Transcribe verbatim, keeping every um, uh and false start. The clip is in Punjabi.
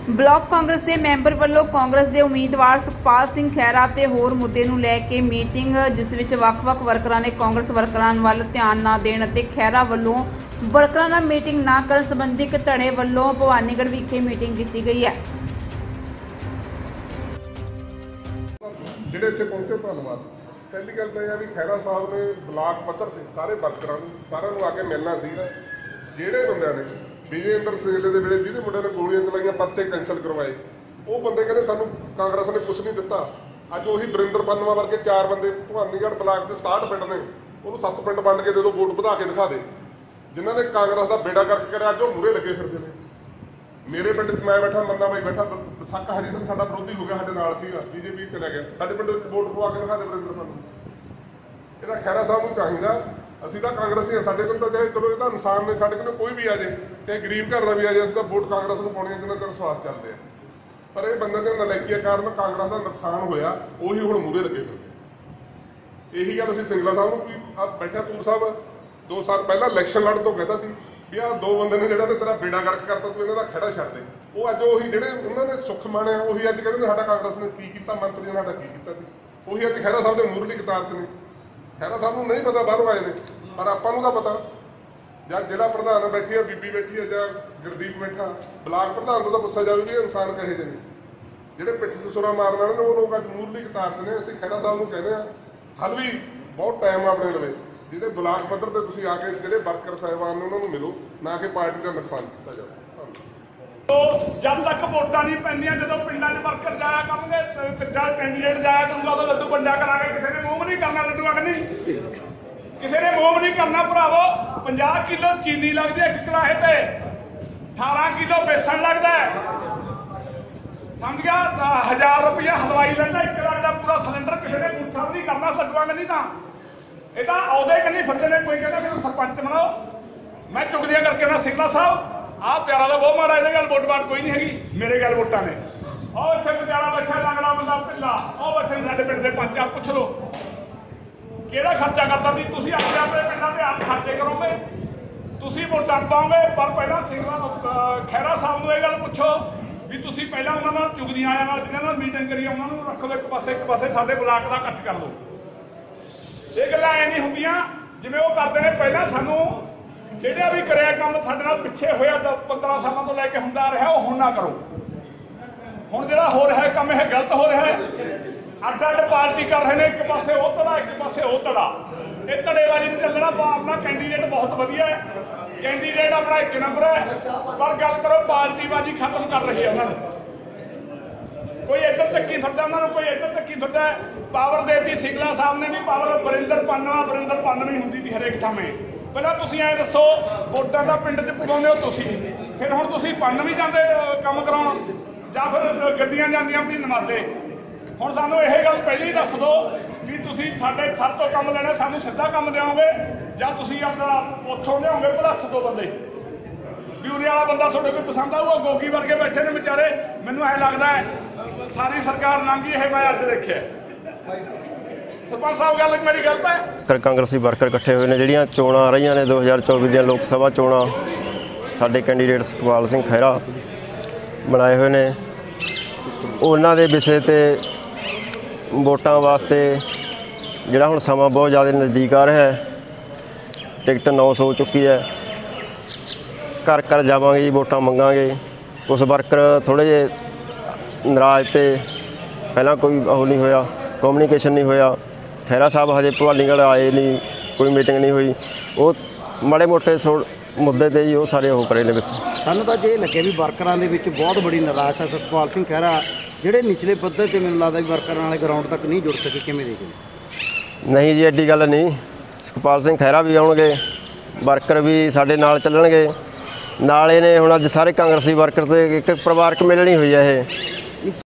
ਬਲਾਕ ਕਾਂਗਰਸ ਦੇ ਮੈਂਬਰ ਵੱਲੋਂ ਕਾਂਗਰਸ ਦੇ ਉਮੀਦਵਾਰ ਸੁਖਪਾਲ ਸਿੰਘ ਖਹਿਰਾ ਤੇ ਹੋਰ ਮੁੱਦੇ ਨੂੰ ਲੈ ਕੇ ਮੀਟਿੰਗ, ਜਿਸ ਵਿੱਚ ਵੱਖ-ਵੱਖ ਵਰਕਰਾਂ ਨੇ ਕਾਂਗਰਸ ਵਰਕਰਾਂ ਵੱਲ ਧਿਆਨ ਨਾ ਦੇਣ ਅਤੇ ਖਹਿਰਾ ਵੱਲੋਂ ਵਰਕਰਾਂ ਨਾਲ ਮੀਟਿੰਗ ਨਾ ਕਰਨ ਸੰਬੰਧੀ ਇੱਕ ਧੜੇ ਵੱਲੋਂ ਭਵਾਨੀਗੜ੍ਹ ਵਿਖੇ ਮੀਟਿੰਗ ਕੀਤੀ ਗਈ ਹੈ। ਜਿਹੜੇ ਇੱਥੇ ਪਹੁੰਚੇ ਧੰਨਵਾਦ। ਪਹਿਲੀ ਗੱਲ ਤਾਂ ਇਹ ਹੈ ਵੀ ਖਹਿਰਾ ਸਾਹਿਬ ਨੇ ਬਲਾਕ ਪੱਧਰ ਤੇ ਸਾਰੇ ਵਰਕਰਾਂ ਨੂੰ ਸਾਰਿਆਂ ਨੂੰ ਆ ਕੇ ਮਿਲਣਾ ਸੀਗਾ। ਜਿਹੜੇ ਬੰਦਿਆਂ ਨੇ ਵਿਜੇਂਦਰ ਸਿੰਗਲੇ ਦੇ ਵੇਲੇ ਜਿਹਦੇ ਮੁੰਡੇ ਨੇ ਗੋਲੀਆਂ ਚਲਾਈਆਂ, ਪਰਚੇ ਕੈਂਸਲ ਕਰਵਾਏ, ਉਹ ਬੰਦੇ ਕਹਿੰਦੇ ਸਾਨੂੰ ਕਾਂਗਰਸ ਨੇ ਕੁਛ ਨਹੀਂ ਦਿੱਤਾ। ਅੱਜ ਉਹੀ ਵਰਿੰਦਰ ਪੰਨਵਾ ਵਰਗੇ ਚਾਰ ਬੰਦੇ ਭਵਾਨੀਗੜ੍ਹ ਬਲਾਕ ਦੇ ਸਤਾਹਠ ਪਿੰਡ ਨੇ, ਉਹਨੂੰ ਸੱਤ ਪਿੰਡ ਵੰਡ ਕੇ ਦੇ ਦਿਓ, ਵੋਟ ਵਧਾ ਕੇ ਦਿਖਾ ਦੇ। ਜਿਨ੍ਹਾਂ ਨੇ ਕਾਂਗਰਸ ਦਾ ਬੇੜਾ ਕਰਕੇ ਕਰਿਆ, ਅੱਜ ਉਹ ਮੂਹਰੇ ਲੱਗੇ ਫਿਰਦੇ ਨੇ। ਮੇਰੇ ਪਿੰਡ 'ਚ ਮੈਂ ਬੈਠਾ, ਮੰਦਾ ਬਾਈ ਬੈਠਾ, ਸੱਕ ਹਰੀ ਸਿੰਘ ਸਾਡਾ ਵਿਰੋਧੀ ਹੋ ਗਿਆ, ਸਾਡੇ ਨਾਲ ਸੀਗਾ, ਬੀਜੇਪੀ ਚਲਾ ਗਿਆ। ਸਾਡੇ ਪਿੰਡ ਵੋਟ ਪਵਾ ਕੇ ਦਿਖਾ ਦੇ ਵਰਿੰਦਰ ਪੰਨਵਾ। ਇਹਦਾ ਖਹਿਰਾ ਸਾਹਿਬ ਨੂੰ ਚਾਹੀਦਾ। ਅਸੀਂ ਤਾਂ ਕਾਂਗਰਸੀ ਹਾਂ, ਸਾਡੇ ਕੋਲ ਤਾਂ ਚਾਹੇ ਚਲੋ ਇਹ ਤਾਂ ਇਨਸਾਨ ਨੇ, ਸਾਡੇ ਕੋਲ ਕੋਈ ਵੀ ਆ ਜਾਏ, ਚਾਹੇ ਗਰੀਬ ਘਰ ਦਾ ਵੀ ਆ ਜਾਏ, ਅਸੀਂ ਤਾਂ ਵੋਟ ਕਾਂਗਰਸ ਨੂੰ ਪਾਉਣੀ ਹੈ ਜਿੰਨਾ ਚਿਰ ਸਵਾਸ ਚੱਲਦੇ ਆ। ਪਰ ਇਹ ਬੰਦੇ ਦੇ ਨਲਾਇਕੀਆਂ ਕਾਰਨ ਕਾਂਗਰਸ ਦਾ ਨੁਕਸਾਨ ਹੋਇਆ, ਉਹੀ ਹੁਣ ਮੂਹਰੇ ਲੱਗੇ ਫਿਰਦੇ। ਇਹੀ ਗੱਲ ਅਸੀਂ ਸਿੰਗਲਾ ਸਾਹਿਬ ਨੂੰ ਵੀ ਆ ਬੈਠਾ ਤੂਰ ਸਾਹਿਬ ਦੋ ਸਾਲ ਪਹਿਲਾਂ ਇਲੈਕਸ਼ਨ ਲੜਨ ਤੋਂ ਕਹਿੰਦਾ ਸੀ ਵੀ ਆਹ ਦੋ ਬੰਦੇ ਨੇ ਜਿਹੜਾ ਤੇ ਤੇਰਾ ਬੇੜਾ ਗਰਕ ਕਰਤਾ, ਤੂੰ ਇਹਨਾਂ ਦਾ ਖੜਾ ਛੱਡ ਦੇ। ਉਹ ਅੱਜ ਉਹੀ ਜਿਹੜੇ ਉਹਨਾਂ ਨੇ ਸੁੱਖ ਮਾਣਿਆ, ਉਹੀ ਅੱਜ ਕਹਿੰਦੇ ਨੇ ਸਾਡਾ ਕਾਂਗਰਸ ਨੇ ਕੀ ਕੀਤਾ, ਮੰਤਰੀ ਨੇ ਸਾਡਾ ਕੀ ਕੀਤਾ ਸੀ। ਉਹੀ ਅੱਜ ਖਹਿਰਾ ਸਾਹਿਬ ਦੇ ਮੂਹਰਲੀ ਕਤਾਰ 'ਚ ਨੇ। ਖਹਿਰਾ ਸਾਹਿਬ ਨੂੰ ਨਹੀਂ ਪਤਾ ਬਾਹਰੋਂ ਆਏ ਨੇ, ਪਰ ਆਪਾਂ ਨੂੰ ਤਾਂ ਪਤਾ। ਜਾਂ ਜ਼ਿਲ੍ਹਾ ਪ੍ਰਧਾਨ ਬੈਠੀ ਆ, ਬੀਬੀ ਬੈਠੀ ਆ, ਜਾਂ ਗੁਰਦੀਪ ਬੈਠਾ, ਬਲਾਕ ਪ੍ਰਧਾਨ ਤੋਂ ਤਾਂ ਪੁੱਛਿਆ ਜਾਵੇ ਵੀ ਇਨਸਾਨ ਕਹੇ ਜਿਹੇ ਨੇ ਜਿਹੜੇ ਪਿੱਠ 'ਚ ਸੁਰਾ ਮਾਰਨ ਵਾਲੇ ਨੇ, ਉਹ ਲੋਕ ਅੱਜ ਮੂਹਰਲੀ ਕਤਾਰ 'ਚ ਨੇ। ਅਸੀਂ ਖਹਿਰਾ ਸਾਹਿਬ ਨੂੰ ਕਹਿੰਦੇ ਹਾਂ, ਹਲ ਵੀ ਬਹੁਤ ਟਾਈਮ ਆ ਆਪਣੇ ਲਵੇ, ਜਿਹਦੇ ਬਲਾਕ ਪੱਧਰ ਤੇ ਤੁਸੀਂ ਆ ਕੇ ਜਿਹੜੇ ਵਰਕਰ ਸਾਹਿਬਾਨ ਨੇ ਉਹਨਾਂ ਨੂੰ ਮਿਲੋ, ਨਾ ਕਿ ਪਾਰਟੀ ਦਾ ਨੁਕਸਾਨ ਕੀਤਾ ਜਾਵੇ। ਜਦ ਤੱਕ ਵੋਟਾਂ ਨਹੀਂ ਪੈਂਦੀਆਂ, ਜਦੋਂ ਪਿੰਡਾਂ 'ਚ ਵਰਕਰ ਜਾਇਆ ਕਰਨਗੇ, ਜਦ ਕੈਂਡੀਡੇਟ ਜਾਇਆ ਕਰੂਗਾ, ਉਦੋਂ ਲੱਡੂ ਵੰਡਿਆ ਕਰਾਂਗੇ। ਕਿਸੇ ਨੇ ਮੂੰਹ ਨਹੀਂ ਕਰਨਾ ਲੱਡੂ ਅੱਗ ਨਹੀਂ, ਕਿਸੇ ਨੇ ਮੂੰਹ ਨਹੀਂ ਕਰਨਾ ਭਰਾਵੋ। ਪੰਜਾਹ ਕਿਲੋ ਚੀਨੀ ਲੱਗਦੀ ਹੈ ਇੱਕ ਕੜਾਹੇ ਤੇ, ਅਠਾਰਾਂ ਕਿਲੋ ਬੇਸਣ ਲੱਗਦਾ, ਸਮਝ ਗਿਆ। ਹਜ਼ਾਰ ਰੁਪਇਆ ਹਲਵਾਈ ਲੈਂਦਾ ਇੱਕ ਲੱਖ ਦਾ ਪੂਰਾ ਸਿਲੰਡਰ। ਕਿਸੇ ਨੇ ਗੁੱਠਾ ਨਹੀਂ ਕਰਨਾ ਲੱਡੂ ਅੱਗ ਨਹੀਂ। ਤਾਂ ਇਹ ਤਾਂ ਆਉਦੇ ਕੰਨੀ ਫਿਰਦੇ ਨੇ। ਕੋਈ ਕਹਿੰਦਾ ਮੈਨੂੰ ਸਰਪੰਚ ਬਣਾਓ, ਮੈਂ ਚੁਗਲੀਆਂ ਕਰਕੇ ਨਾ ਸਿੰਗਲਾ ਸਾਹਿਬ ਆਹ ਪਿਆਰਾ ਦਾ ਬਹੁਤ ਮਾੜਾ, ਇਹਦੇ ਗੱਲ ਵੋਟ ਵਾਟ ਕੋਈ ਨਹੀਂ ਹੈਗੀ, ਮੇਰੇ ਗੱਲ ਵੋਟਾਂ ਨੇ। ਉਹ ਇੱਥੇ ਵਿਚਾਰਾ ਬੈਠਾ ਲੰਗੜਾ ਬੰਦਾ ਢਿੱਲਾ, ਉਹ ਬੈਠੇ ਸਾਡੇ ਪਿੰਡ ਦੇ ਪੰਚ, ਆਪ ਪੁੱਛ ਲਓ ਕਿਹੜਾ ਖਰਚਾ ਕਰਦਾ ਸੀ। ਤੁਸੀਂ ਆਪਣੇ ਆਪਣੇ ਪਿੰਡਾਂ ਤੇ ਆਪ ਖਰਚੇ ਕਰੋਗੇ, ਤੁਸੀਂ ਵੋਟਾਂ ਪਾਓਗੇ। ਪਰ ਪਹਿਲਾਂ ਸਿੰਗਲਾ ਖਹਿਰਾ ਸਾਹਿਬ ਨੂੰ ਇਹ ਗੱਲ ਪੁੱਛੋ ਵੀ ਤੁਸੀਂ ਪਹਿਲਾਂ ਉਹਨਾਂ ਨਾਲ ਚੁਗਲੀਆਂ ਵਾਲਿਆਂ ਨਾਲ, ਜਿਹਨਾਂ ਨਾਲ ਮੀਟਿੰਗ ਕਰੀ, ਉਹਨਾਂ ਨੂੰ ਰੱਖ ਲਓ ਇੱਕ ਪਾਸੇ, ਇੱਕ ਪਾਸੇ ਸਾਡੇ ਬਲਾਕ ਦਾ ਇਕੱਠ ਕਰ ਲਓ। ਇਹ ਗੱਲਾਂ ਐ ਨਹੀਂ ਹੁੰਦੀਆਂ ਜਿਵੇਂ ਉਹ ਕਰਦੇ ਨੇ। ਪਹਿਲਾਂ ਸਾਨੂੰ ਜਿਹੜਾ ਵੀ ਕਰਿਆ ਕੰਮ ਸਾਡੇ ਨਾਲ ਪਿੱਛੇ ਹੋਇਆ ਪੰਦਰਾਂ ਸਾਲਾਂ ਤੋਂ ਲੈ ਕੇ ਹੁੰਦਾ ਰਿਹਾ, ਉਹ ਹੁਣ ਨਾ ਕਰੋ। ਹੁਣ ਜਿਹੜਾ ਹੋ ਰਿਹਾ ਕੰਮ ਇਹ ਗਲਤ ਹੋ ਰਿਹਾ ਹੈ। ਅੱਡ ਅੱਡ ਪਾਰਟੀ ਕਰ ਰਹੇ ਨੇ, ਇੱਕ ਪਾਸੇ ਉਹ ਧੜਾ, ਇੱਕ ਪਾਸੇ ਉਹ ਧੜਾ। ਇਹ ਧੜੇਬਾਜ਼ੀ ਨਹੀਂ ਚੱਲਣਾ। ਆਪਣਾ ਕੈਂਡੀਡੇਟ ਬਹੁਤ ਵਧੀਆ ਹੈ, ਕੈਂਡੀਡੇਟ ਆਪਣਾ ਇੱਕ ਨੰਬਰ ਹੈ, ਪਰ ਗੱਲ ਕਰੋ ਪਾਰਟੀਬਾਜ਼ੀ ਖਤਮ ਕਰ ਰਹੀ ਹੈ ਉਹਨਾਂ ਨੂੰ। ਕੋਈ ਇੱਧਰ ਚੱਕੀ ਫਿਰਦਾ ਉਹਨਾਂ ਨੂੰ, ਕੋਈ ਇੱਧਰ ਚੱਕੀ ਫਿਰਦਾ। ਪਾਵਰ ਦੇਤੀ ਸਿੰਗਲਾ ਸਾਹਿਬ ਨੇ ਵੀ ਪਾਵਰ ਵਰਿੰਦਰ ਪੰਨਵਾ ਵਰਿੰਦਰ ਪੰਨਵੀਂ ਹੁੰਦੀ ਵੀ ਹਰੇਕ ਥਾਵੇਂ। ਪਹਿਲਾਂ ਤੁਸੀਂ ਐਂ ਦੱਸੋ, ਵੋਟਾਂ ਦਾ ਪਿੰਡ 'ਚ ਪਵਾਉਂਦੇ ਹੋ ਤੁਸੀਂ, ਫਿਰ ਹੁਣ ਤੁਸੀਂ ਪੰਨ ਵੀ ਜਾਂਦੇ ਕੰਮ ਕਰਾਉਣ, ਜਾਂ ਫਿਰ ਗੱਡੀਆਂ ਜਾਂਦੀਆਂ ਆਪਣੀ ਨਮਾਜ਼ੇ। ਹੁਣ ਸਾਨੂੰ ਇਹ ਗੱਲ ਪਹਿਲਾਂ ਹੀ ਦੱਸ ਦਿਓ ਵੀ ਤੁਸੀਂ ਸਾਡੇ ਸਭ ਤੋਂ ਕੰਮ ਲੈਣਾ, ਸਾਨੂੰ ਸਿੱਧਾ ਕੰਮ ਦਿਓਗੇ ਜਾਂ ਤੁਸੀਂ ਆਪਣਾ ਉੱਥੋਂ ਲਿਆਓਗੇ ਭਲੱਥ ਤੋਂ ਬੰਦੇ। ਬਿਊਰੀ ਵਾਲਾ ਬੰਦਾ ਤੁਹਾਡੇ ਕੋਲ ਪਸੰਦ ਆਊਗਾ। ਗੋਗੀ ਵਰਗੇ ਬੈਠੇ ਨੇ ਵਿਚਾਰੇ, ਮੈਨੂੰ ਐਂ ਲੱਗਦਾ ਹੈ ਸਾਰੀ ਸਰਕਾਰ ਲੰਘੀ, ਇਹ ਮੈਂ ਅੱਜ ਦੇਖਿਆ। ਸਰਪੰਚ ਸਾਹਿਬ ਗੱਲ ਮੇਰੀ ਗਲਤ ਹੈ? ਕਾਂਗਰਸੀ ਵਰਕਰ ਇਕੱਠੇ ਹੋਏ ਨੇ। ਜਿਹੜੀਆਂ ਚੋਣਾਂ ਆ ਰਹੀਆਂ ਨੇ ਦੋ ਹਜ਼ਾਰ ਚੌਵੀ ਦੀਆਂ ਲੋਕ ਸਭਾ ਚੋਣਾਂ, ਸਾਡੇ ਕੈਂਡੀਡੇਟ ਸੁਖਪਾਲ ਸਿੰਘ ਖਹਿਰਾ ਬਣਾਏ ਹੋਏ ਨੇ। ਉਹਨਾਂ ਦੇ ਵਿਸ਼ੇ 'ਤੇ ਵੋਟਾਂ ਵਾਸਤੇ ਜਿਹੜਾ ਹੁਣ ਸਮਾਂ ਬਹੁਤ ਜ਼ਿਆਦਾ ਨਜ਼ਦੀਕ ਆ ਰਿਹਾ ਹੈ, ਟਿਕਟ ਨੌ ਸੌ ਹੋ ਚੁੱਕੀ ਹੈ। ਘਰ ਘਰ ਜਾਵਾਂਗੇ ਜੀ, ਵੋਟਾਂ ਮੰਗਾਂਗੇ। ਕੁਛ ਵਰਕਰ ਥੋੜ੍ਹੇ ਜਿਹੇ ਨਾਰਾਜ਼ ਤੇ ਪਹਿਲਾਂ ਕੋਈ ਉਹ ਨਹੀਂ ਹੋਇਆ, ਕਮਿਊਨੀਕੇਸ਼ਨ ਨਹੀਂ ਹੋਇਆ। ਖਹਿਰਾ ਸਾਹਿਬ ਹਜੇ ਭਵਾਨੀਗੜ੍ਹ ਆਏ ਨਹੀਂ, ਕੋਈ ਮੀਟਿੰਗ ਨਹੀਂ ਹੋਈ। ਉਹ ਮਾੜੇ ਮੋਟੇ ਥੋ ਮੁੱਦੇ 'ਤੇ ਜੀ ਉਹ ਸਾਰੇ ਉਹ ਕਰੇ ਨੇ ਵਿੱਚ। ਸਾਨੂੰ ਤਾਂ ਜੇ ਲੱਗੇ ਵੀ ਵਰਕਰਾਂ ਦੇ ਵਿੱਚ ਬਹੁਤ ਬੜੀ ਨਿਰਾਸ਼ਾ। ਸੁਖਪਾਲ ਸਿੰਘ ਖਹਿਰਾ ਜਿਹੜੇ ਨਿਚਲੇ ਪੱਧਰ 'ਤੇ ਮੈਨੂੰ ਲੱਗਦਾ ਵੀ ਵਰਕਰਾਂ ਵਾਲੇ ਗਰਾਊਂਡ ਤੱਕ ਨਹੀਂ ਜੁੜ ਸਕੇ। ਕਿਵੇਂ ਦੇਖਦੇ? ਨਹੀਂ ਜੀ, ਐਡੀ ਗੱਲ ਨਹੀਂ। ਸੁਖਪਾਲ ਸਿੰਘ ਖਹਿਰਾ ਵੀ ਆਉਣਗੇ, ਵਰਕਰ ਵੀ ਸਾਡੇ ਨਾਲ ਚੱਲਣਗੇ। ਨਾਲ ਇਹਨੇ ਹੁਣ ਅੱਜ ਸਾਰੇ ਕਾਂਗਰਸੀ ਵਰਕਰ 'ਤੇ ਇੱਕ ਪਰਿਵਾਰਕ ਮਿਲਣੀ ਹੋਈ ਹੈ ਇਹ।